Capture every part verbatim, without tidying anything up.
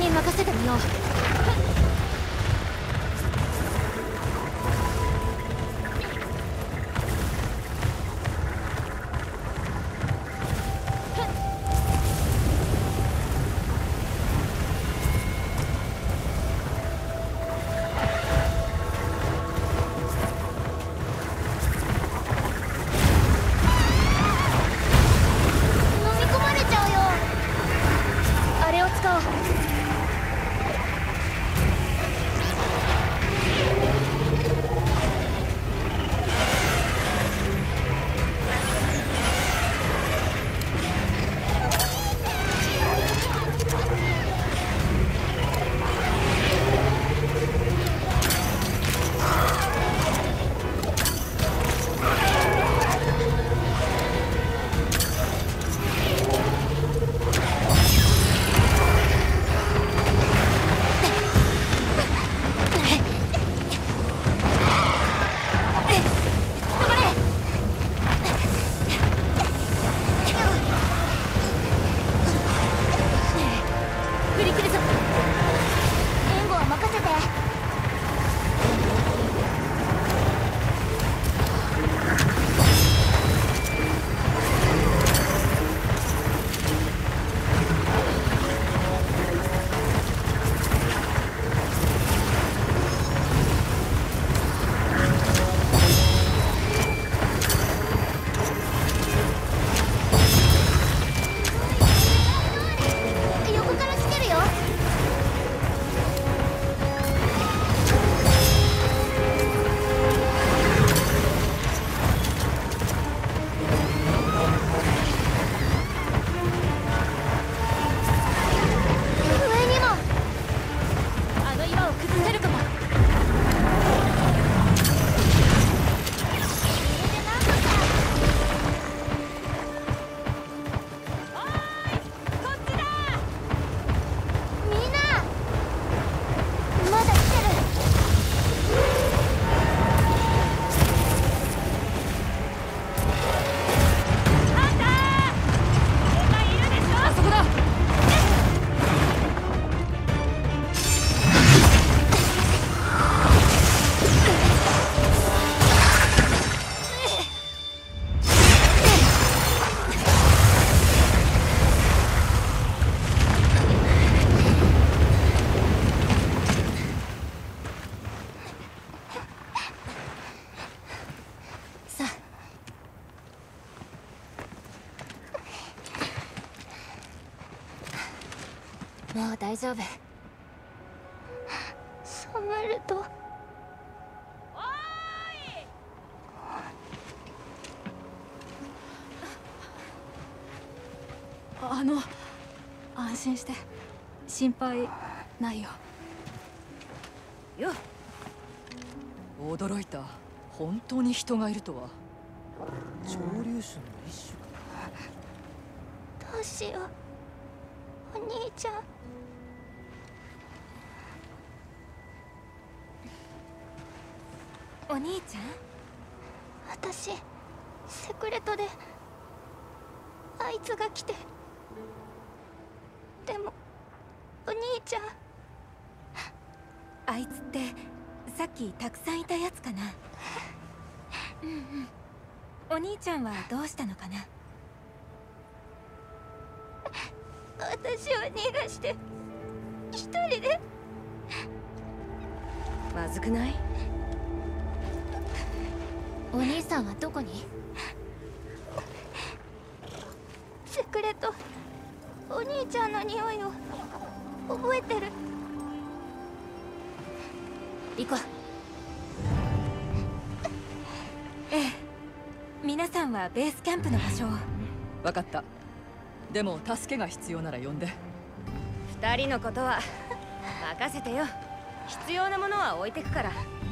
に任せてみよう。もう大丈夫。 サムルと。おーい。 あの、安心して。心配ないよ。 よっ。驚いた。本当に人がいるとは。潮流種の一種か。 どうしよう、お兄ちゃん。 お兄ちゃん？ 私セクレトであいつが来て、でもお兄ちゃん。 あいつってさっきたくさんいたやつかな。うんうん。お兄ちゃんはどうしたのかな。 私を逃がして一人で。 まずくない？ お兄さんはどこに？ セクレト、お兄ちゃんの匂いを覚えてる。 行こう。ええ、皆さんはベースキャンプの場所を。 分かった。でも助けが必要なら呼んで。 二人のことは任せてよ。必要なものは置いてくから。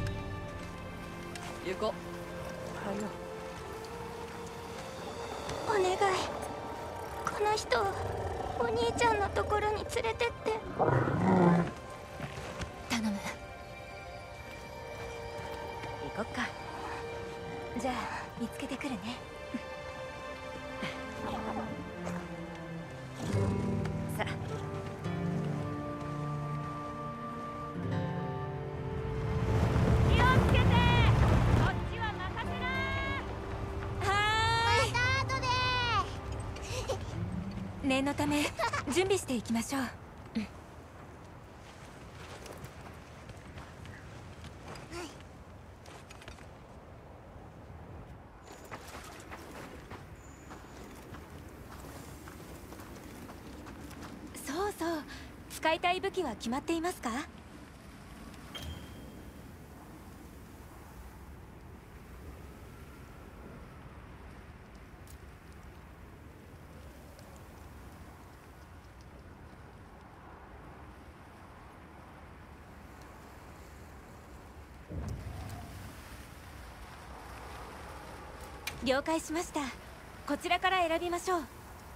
行こう。 お願い、この人をお兄ちゃんのところに連れてって。 頼む。 行こっか。 じゃあ見つけてくるね。 さあ。 念のため準備していきましょう。そうそう、使いたい武器は決まっていますか？了解しました。こちらから選びましょう。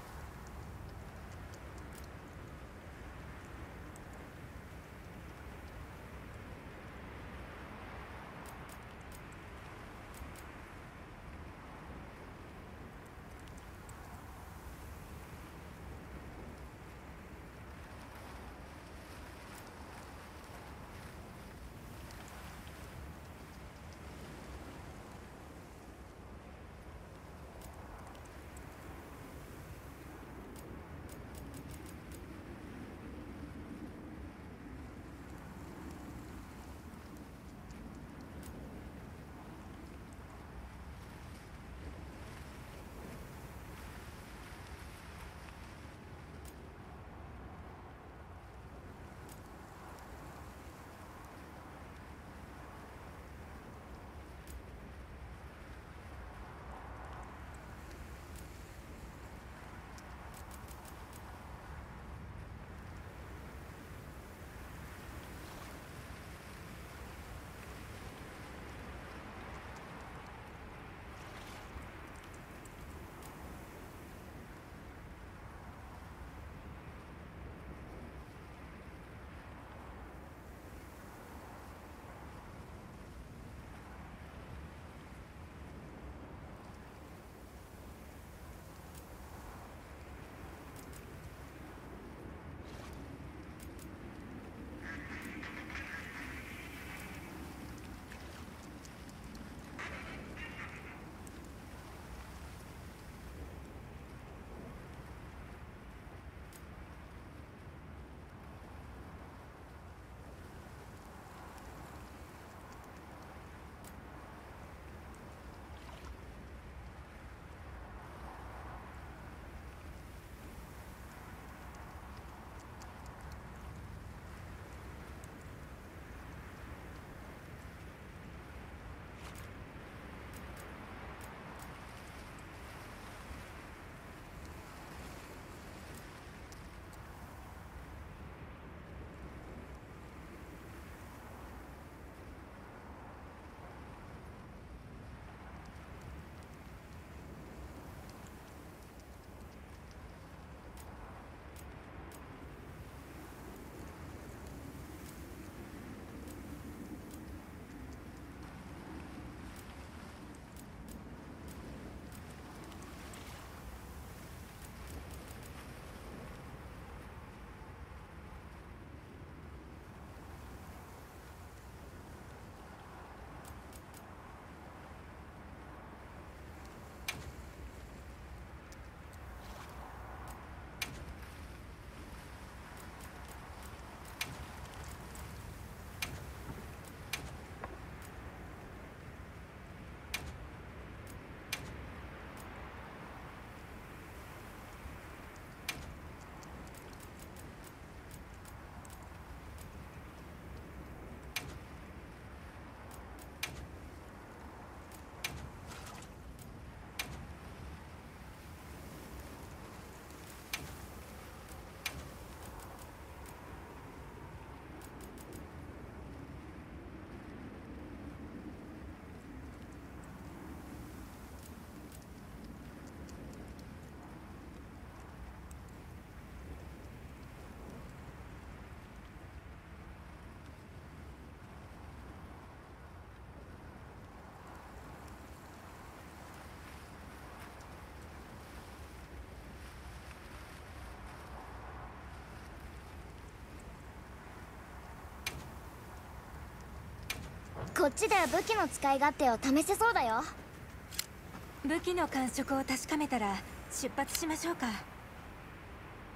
こっちで武器の使い勝手を試せそうだよ。 武器の感触を確かめたら出発しましょうか。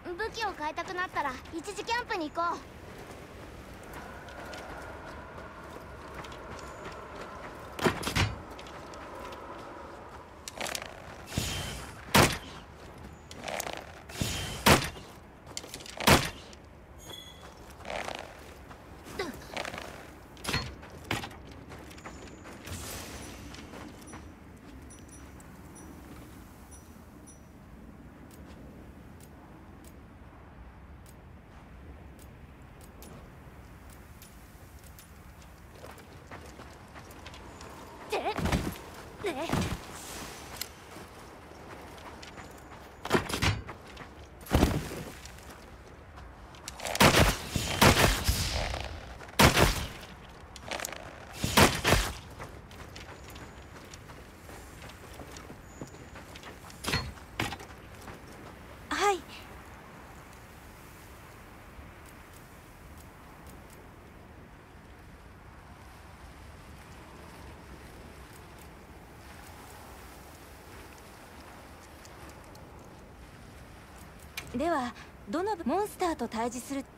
武器を変えたくなったら一時キャンプに行こう。ね。 はい。ではどのモンスターと対峙する？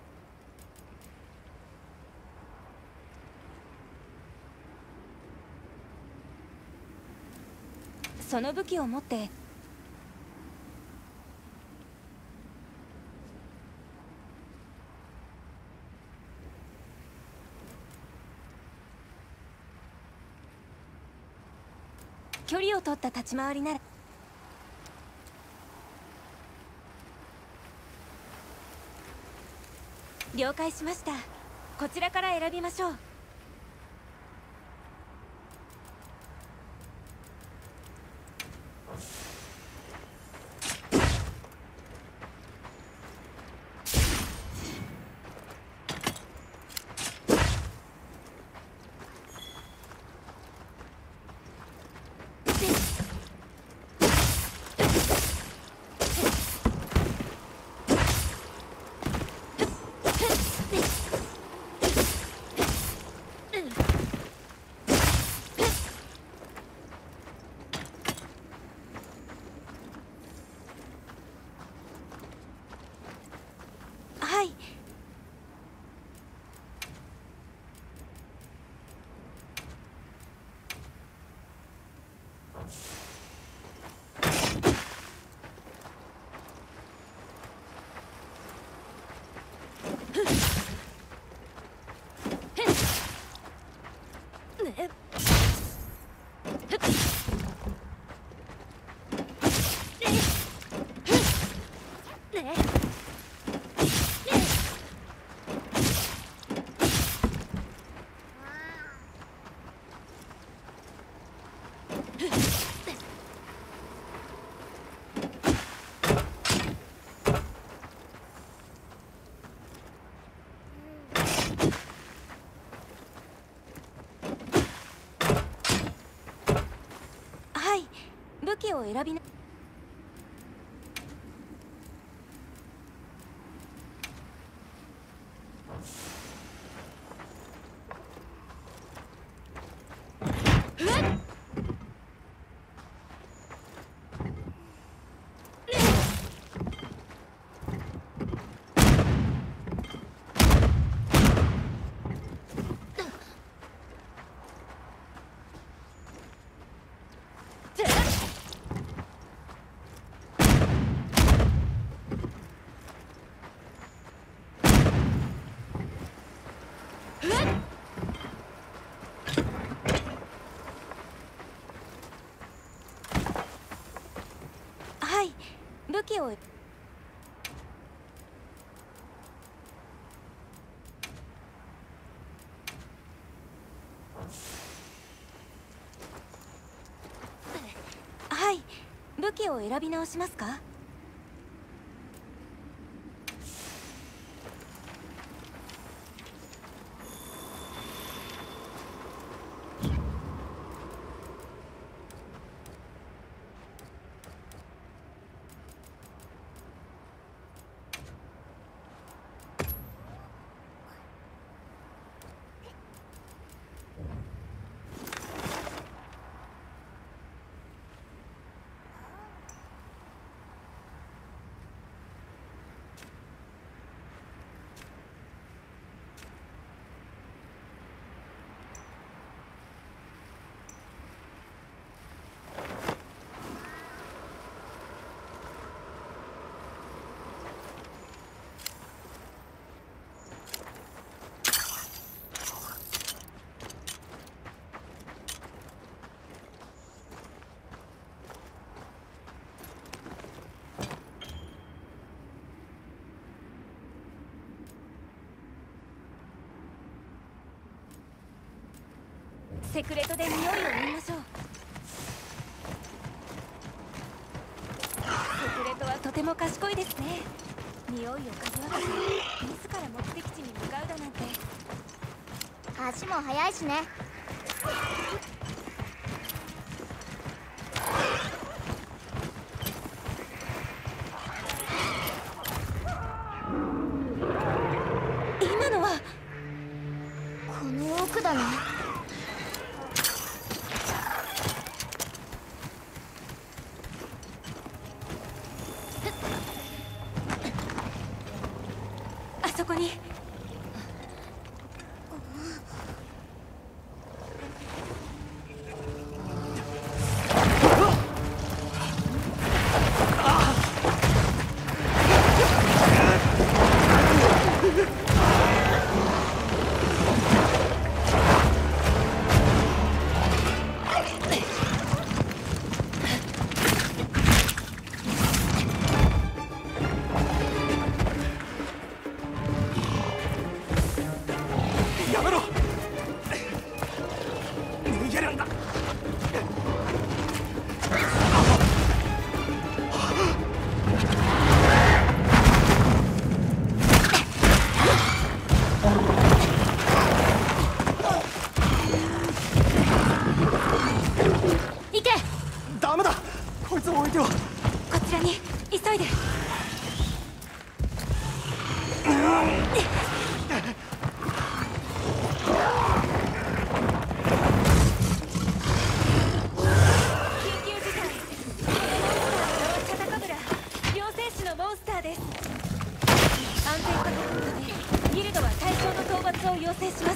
その武器を持って距離を取った立ち回りなら。了解しました。こちらから選びましょう。はい。ね。はい。武器を選びな。はい。武器を。はい。武器を選び直しますか？ セクレトで匂いを見ましょう。セクレトはとても賢いですね。匂いを嗅ぎ分けて自ら目的地に向かうだなんて。 足も速いしね。 今のはこの奥だね。 あそこに。 やめろ。逃げるんだ。 行け。 ダメだ。こいつを置いては。 こちらに急いで。モンスターです。安全確保のためギルドは対象の討伐を要請します。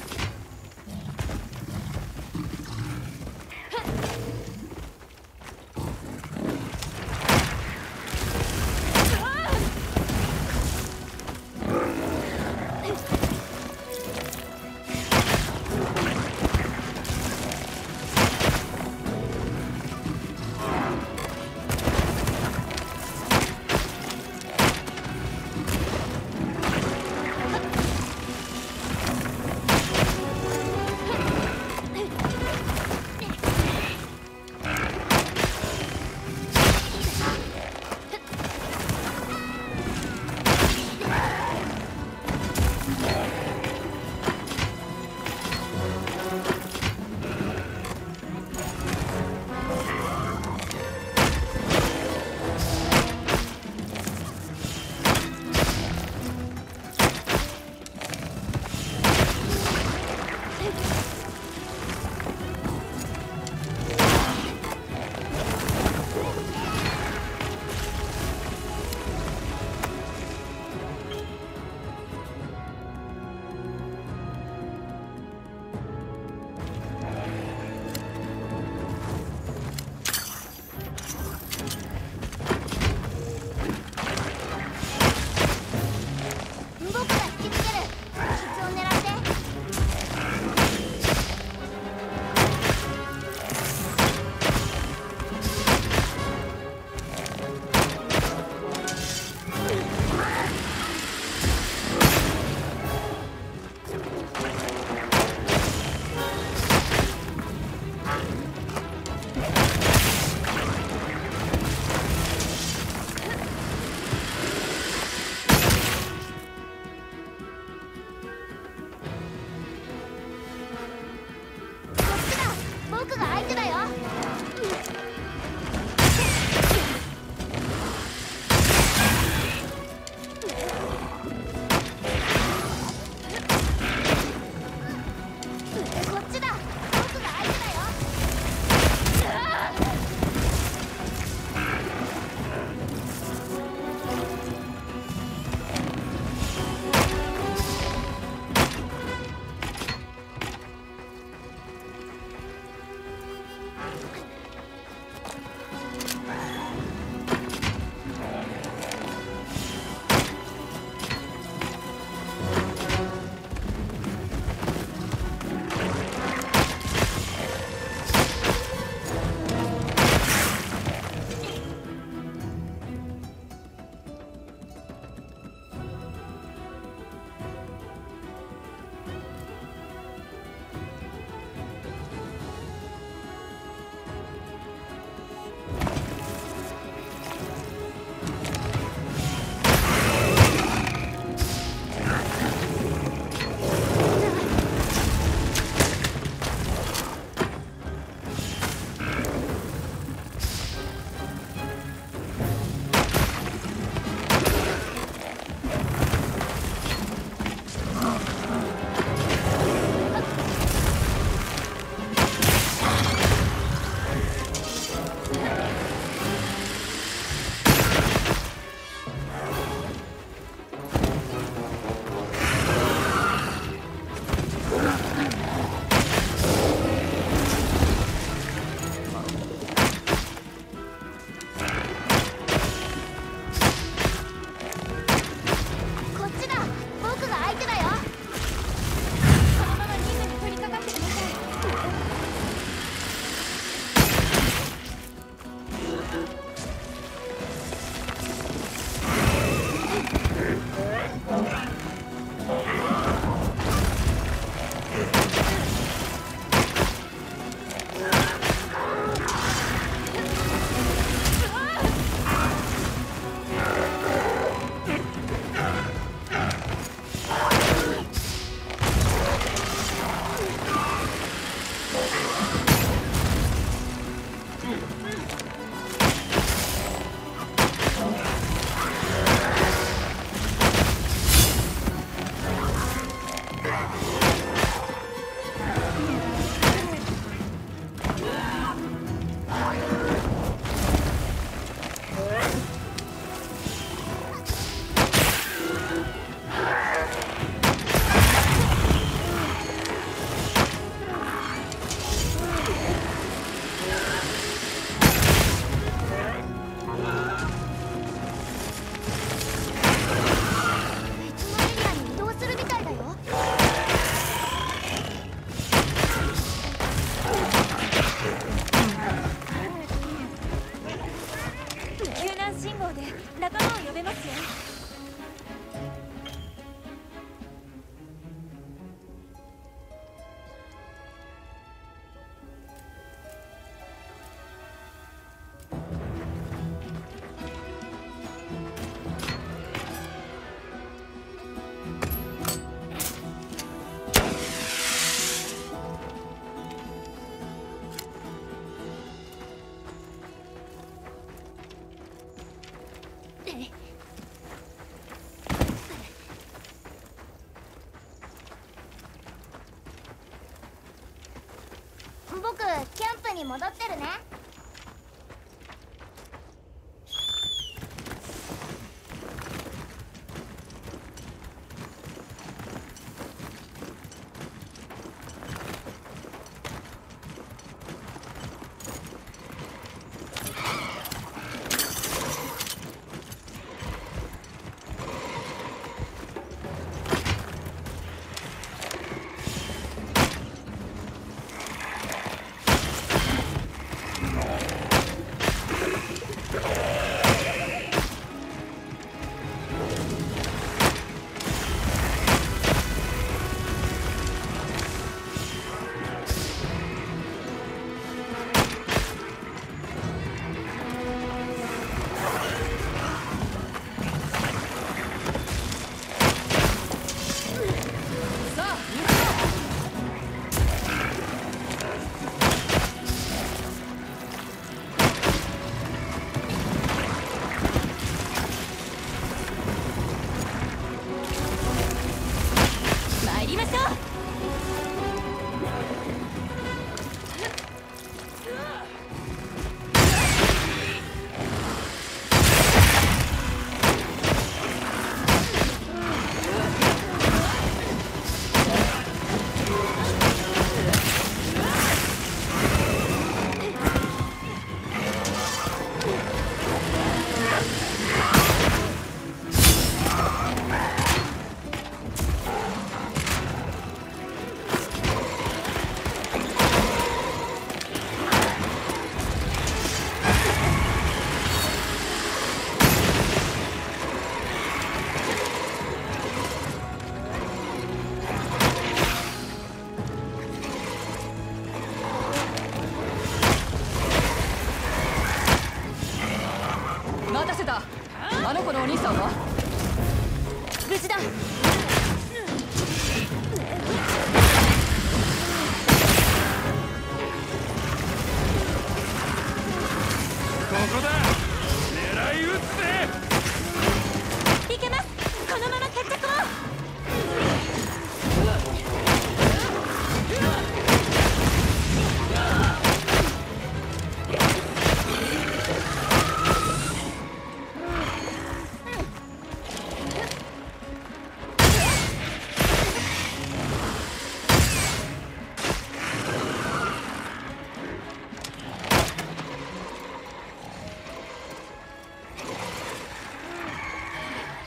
僕キャンプに戻ってるね。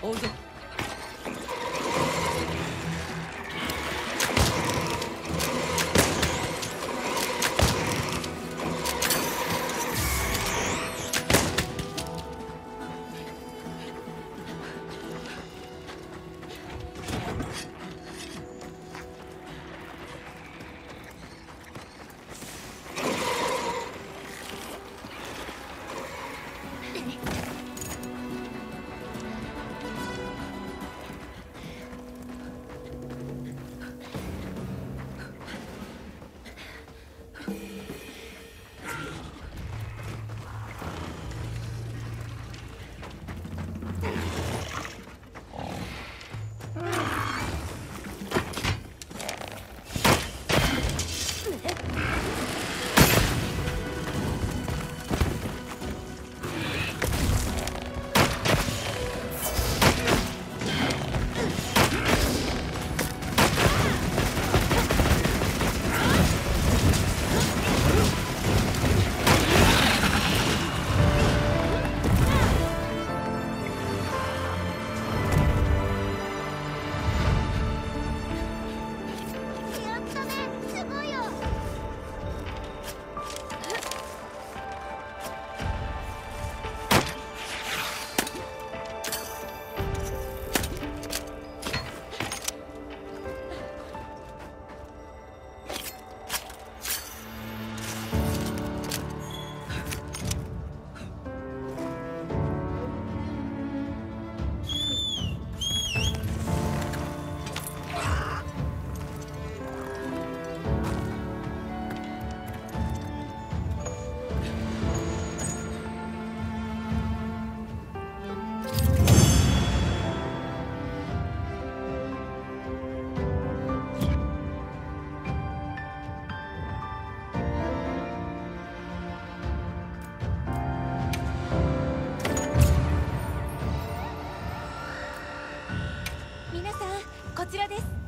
追うぞ。 皆さん、こちらです。